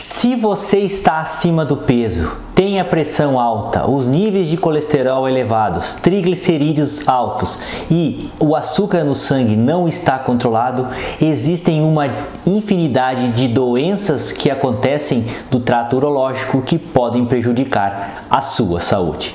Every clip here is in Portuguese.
Se você está acima do peso, tem a pressão alta, os níveis de colesterol elevados, triglicerídeos altos e o açúcar no sangue não está controlado, existem uma infinidade de doenças que acontecem do trato urológico que podem prejudicar a sua saúde.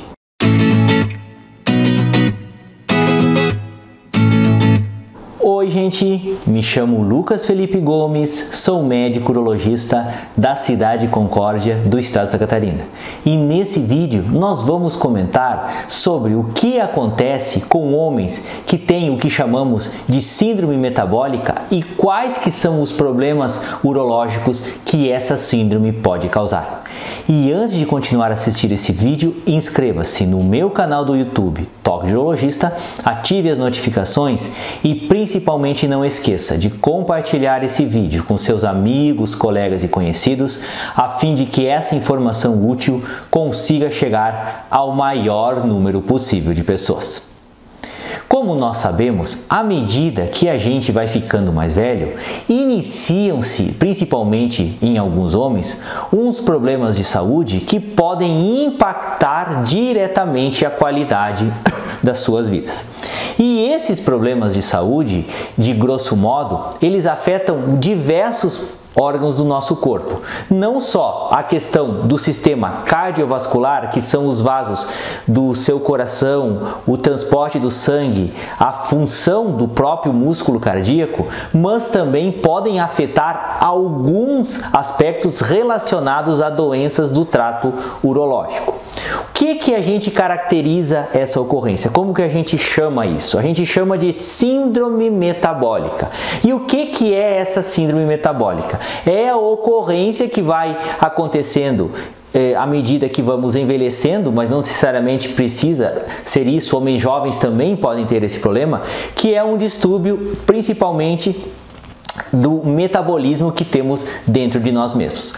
Oi gente, me chamo Lucas Felipe Gomes, sou médico urologista da cidade de Concórdia, do estado de Santa Catarina. E nesse vídeo nós vamos comentar sobre o que acontece com homens que têm o que chamamos de síndrome metabólica e quais que são os problemas urológicos que essa síndrome pode causar. E antes de continuar a assistir esse vídeo, inscreva-se no meu canal do YouTube, Toque de Urologista, ative as notificações e principalmente não esqueça de compartilhar esse vídeo com seus amigos, colegas e conhecidos, a fim de que essa informação útil consiga chegar ao maior número possível de pessoas. Como nós sabemos, à medida que a gente vai ficando mais velho, iniciam-se, principalmente em alguns homens, uns problemas de saúde que podem impactar diretamente a qualidade das suas vidas. E esses problemas de saúde, de grosso modo, eles afetam diversos órgãos do nosso corpo. Não só a questão do sistema cardiovascular, que são os vasos do seu coração, o transporte do sangue, a função do próprio músculo cardíaco, mas também podem afetar alguns aspectos relacionados a doenças do trato urológico. O que a gente caracteriza essa ocorrência? Como que a gente chama isso? A gente chama de síndrome metabólica. E o que é essa síndrome metabólica? É a ocorrência que vai acontecendo à medida que vamos envelhecendo, mas não necessariamente precisa ser isso, homens jovens também podem ter esse problema, que é um distúrbio principalmente do metabolismo que temos dentro de nós mesmos.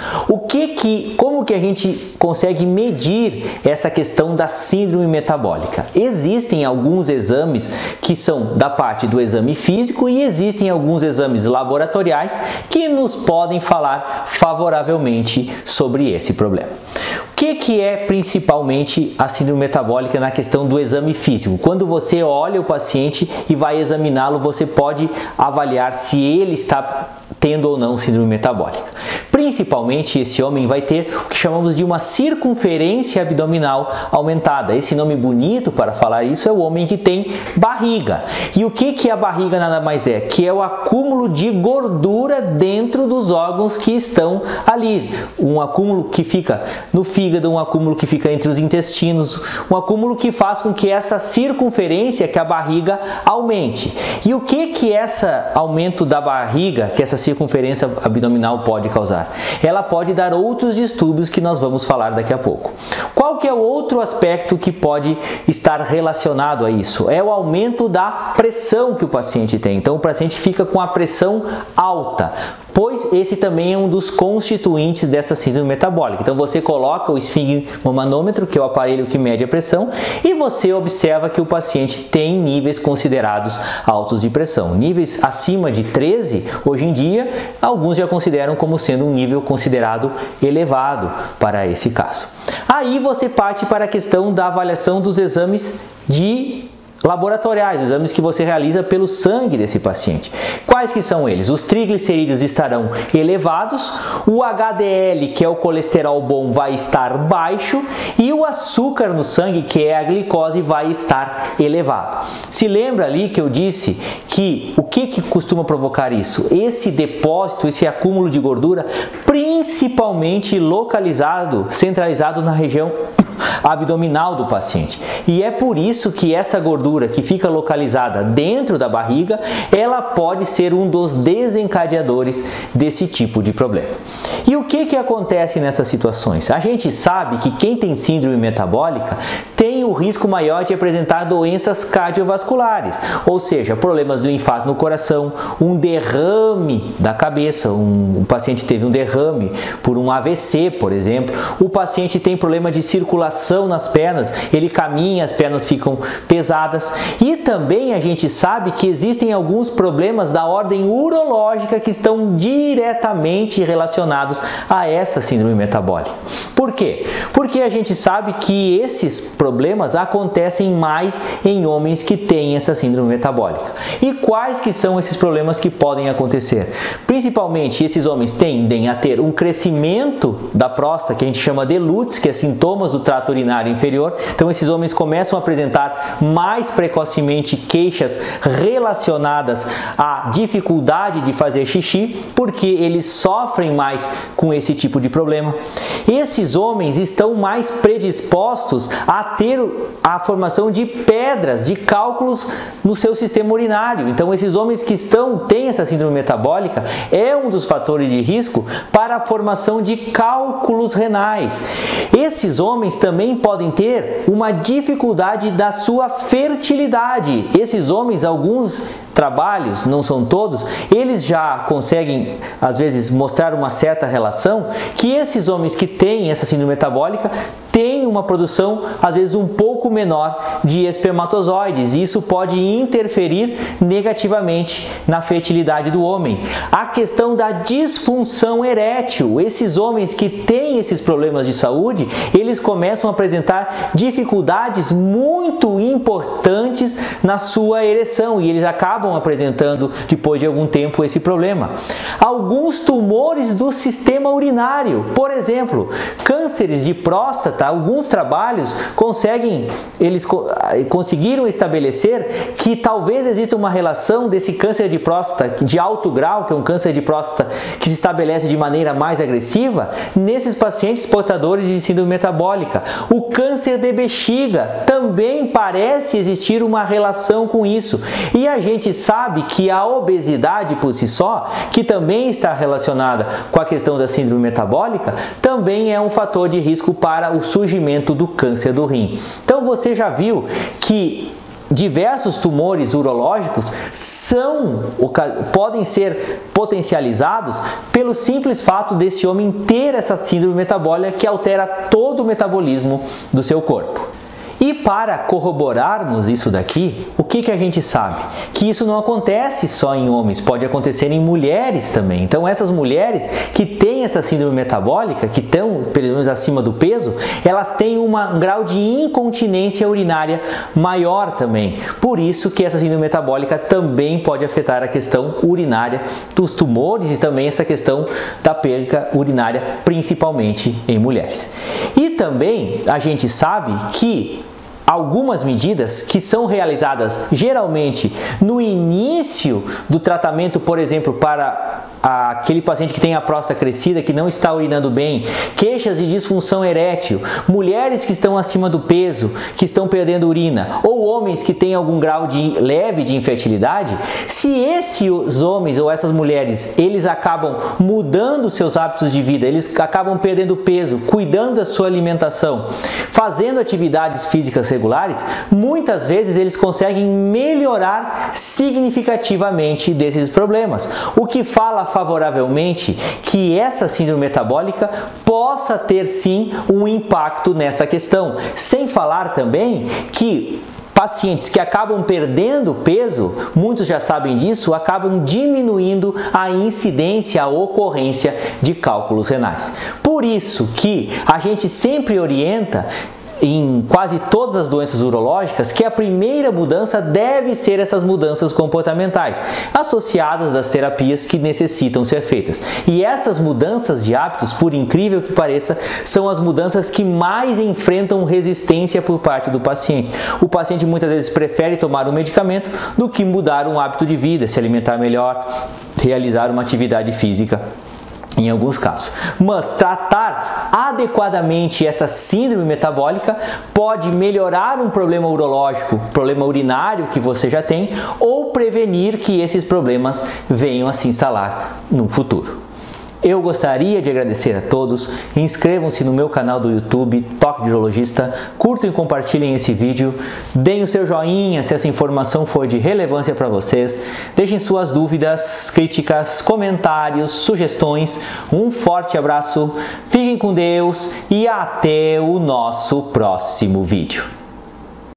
Como que a gente consegue medir essa questão da síndrome metabólica? Existem alguns exames que são da parte do exame físico e existem alguns exames laboratoriais que nos podem falar favoravelmente sobre esse problema. O que é principalmente a síndrome metabólica na questão do exame físico? Quando você olha o paciente e vai examiná-lo, você pode avaliar se ele está tendo ou não síndrome metabólica. Principalmente esse homem vai ter o que chamamos de uma circunferência abdominal aumentada. Esse nome bonito para falar isso é o homem que tem barriga. E o que a barriga nada mais é? Que é o acúmulo de gordura dentro dos órgãos que estão ali. Um acúmulo que fica no fígado, um acúmulo que fica entre os intestinos, um acúmulo que faz com que essa circunferência, que a barriga, aumente. E o que esse aumento da barriga, que essa circunferência abdominal pode causar? Ela pode dar outros distúrbios que nós vamos falar daqui a pouco. Qual que é o outro aspecto que pode estar relacionado a isso? É o aumento da pressão que o paciente tem. Então o paciente fica com a pressão alta, pois esse também é um dos constituintes dessa síndrome metabólica. Então você coloca o esfigmomanômetro, que é o aparelho que mede a pressão, e você observa que o paciente tem níveis considerados altos de pressão. Níveis acima de 13, hoje em dia, alguns já consideram como sendo um nível considerado elevado para esse caso. Aí você parte para a questão da avaliação dos exames laboratoriais, exames que você realiza pelo sangue desse paciente. Quais que são eles? Os triglicerídeos estarão elevados, o HDL, que é o colesterol bom, vai estar baixo e o açúcar no sangue, que é a glicose, vai estar elevado. Se lembra ali que eu disse que o que costuma provocar isso? Esse depósito, esse acúmulo de gordura, principalmente localizado, centralizado na região abdominal do paciente. E é por isso que essa gordura que fica localizada dentro da barriga, ela pode ser um dos desencadeadores desse tipo de problema. E o que acontece nessas situações? A gente sabe que quem tem síndrome metabólica tem o risco maior de apresentar doenças cardiovasculares, ou seja, problemas do infarto no coração, um derrame da cabeça, o paciente teve um derrame por um AVC, por exemplo, o paciente tem problema de circulação nas pernas, ele caminha, as pernas ficam pesadas, e também a gente sabe que existem alguns problemas da ordem urológica que estão diretamente relacionados associados a essa síndrome metabólica. Por quê? Porque a gente sabe que esses problemas acontecem mais em homens que têm essa síndrome metabólica. E quais que são esses problemas que podem acontecer? Principalmente, esses homens tendem a ter um crescimento da próstata, que a gente chama de LUTS, que é sintomas do trato urinário inferior. Então, esses homens começam a apresentar mais precocemente queixas relacionadas à dificuldade de fazer xixi, porque eles sofrem mais com esse tipo de problema. Esses homens estão mais predispostos a ter a formação de pedras, de cálculos no seu sistema urinário. Então, esses homens que têm essa síndrome metabólica é um dos fatores de risco para a formação de cálculos renais. Esses homens também podem ter uma dificuldade da sua fertilidade. Esses homens, alguns trabalhos, não são todos, eles já conseguem, às vezes, mostrar uma certa relação que esses homens que têm essa síndrome metabólica têm uma produção, às vezes, um pouco menor de espermatozoides, e isso pode interferir negativamente na fertilidade do homem. A questão da disfunção erétil, esses homens que têm esses problemas de saúde, eles começam a apresentar dificuldades muito importantes na sua ereção, e eles acabam apresentando, depois de algum tempo, esse problema. Alguns tumores do sistema urinário, por exemplo, cânceres de próstata, alguns trabalhos conseguiram estabelecer que talvez exista uma relação desse câncer de próstata de alto grau, que é um câncer de próstata que se estabelece de maneira mais agressiva, nesses pacientes portadores de síndrome metabólica. O câncer de bexiga também parece existir uma relação com isso. E a gente sabe que a obesidade por si só, que também está relacionada com a questão da síndrome metabólica, também é um fator de risco para o surgimento do câncer do rim. Então você já viu que diversos tumores urológicos podem ser potencializados pelo simples fato desse homem ter essa síndrome metabólica que altera todo o metabolismo do seu corpo. E para corroborarmos isso daqui, o que a gente sabe? Que isso não acontece só em homens, pode acontecer em mulheres também. Então essas mulheres que têm essa síndrome metabólica, que estão pelo menos acima do peso, elas têm um grau de incontinência urinária maior também. Por isso que essa síndrome metabólica também pode afetar a questão urinária dos tumores e também essa questão da perda urinária, principalmente em mulheres. E também a gente sabe que algumas medidas que são realizadas geralmente no início do tratamento, por exemplo, para aquele paciente que tem a próstata crescida, que não está urinando bem, queixas de disfunção erétil, mulheres que estão acima do peso, que estão perdendo urina, ou homens que têm algum grau leve de infertilidade, se esses homens ou essas mulheres, eles acabam mudando seus hábitos de vida, eles acabam perdendo peso, cuidando da sua alimentação, fazendo atividades físicas regulares, muitas vezes eles conseguem melhorar significativamente desses problemas, o que fala favoravelmente que essa síndrome metabólica possa ter sim um impacto nessa questão. Sem falar também que pacientes que acabam perdendo peso, muitos já sabem disso, acabam diminuindo a incidência, a ocorrência de cálculos renais. Por isso que a gente sempre orienta em quase todas as doenças urológicas que a primeira mudança deve ser essas mudanças comportamentais, associadas das terapias que necessitam ser feitas. E essas mudanças de hábitos, por incrível que pareça, são as mudanças que mais enfrentam resistência por parte do paciente. O paciente muitas vezes prefere tomar um medicamento do que mudar um hábito de vida, se alimentar melhor, realizar uma atividade física. Em alguns casos. Mas tratar adequadamente essa síndrome metabólica pode melhorar um problema urológico, problema urinário que você já tem, ou prevenir que esses problemas venham a se instalar no futuro. Eu gostaria de agradecer a todos, inscrevam-se no meu canal do YouTube, Toque de Urologista, curtam e compartilhem esse vídeo, deem o seu joinha se essa informação for de relevância para vocês, deixem suas dúvidas, críticas, comentários, sugestões, um forte abraço, fiquem com Deus e até o nosso próximo vídeo.